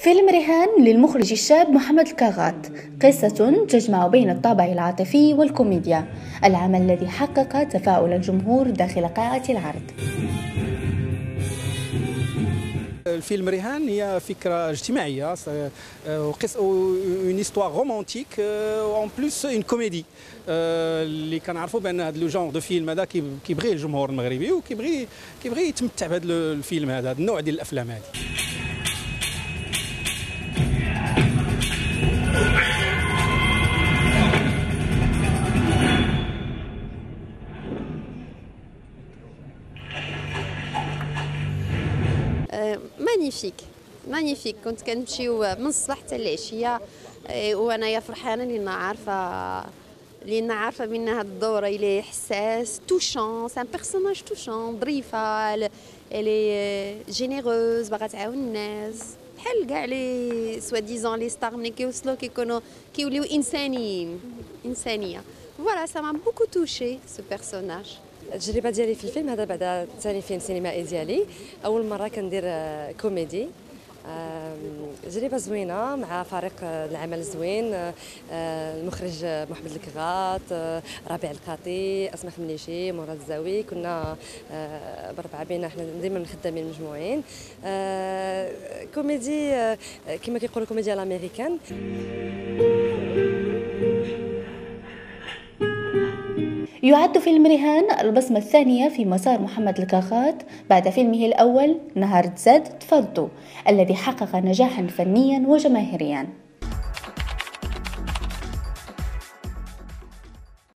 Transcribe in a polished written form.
فيلم رهان للمخرج الشاب محمد الكاغات، قصة تجمع بين الطابع العاطفي والكوميديا، العمل الذي حقق تفاؤل الجمهور داخل قاعة العرض. الفيلم رهان هي فكرة اجتماعية وقصة اون استوار رومانتيك وان بلوس اون كوميدي اللي كنعرفوا بان هذا لو جونغ دو فيلم هذا كيبغيه الجمهور المغربي وكيبغي يتمتع بهذا الفيلم هذا النوع ديال الافلام هذه. مانيفيك كنت كنمشيو من الصباح حتى العشيه وانايا فرحانه لان عارفه بان هاد الدور اللي حساس توشون سان بيرسوناج توشون ظريفه اللي جينيروز باغا تعاون الناس بحال كاع لي سوا ديزون لي ستار ملي كيوصلوا كيوليو انسانيه فوالا سا ما بوكو توشي سو بيرسوناج. التجربه ديالي في الفيلم هذا بعد ثاني فيلم سينمائي ديالي، اول مره كندير كوميدي، تجربه زوينه مع فريق العمل زوين، المخرج محمد الكغات، ربيع القاطي، اسماء خمنيشي، مراد الزاوي، كنا بربعه بينا حنا دائما خدامين مجموعين. كوميدي كما كيقولوا كوميديا الامريكان. يعد فيلم رهان البصمة الثانية في مسار محمد الكاغات بعد فيلمه الأول نهار تزاد تفضوا، الذي حقق نجاحا فنيا وجماهيريا.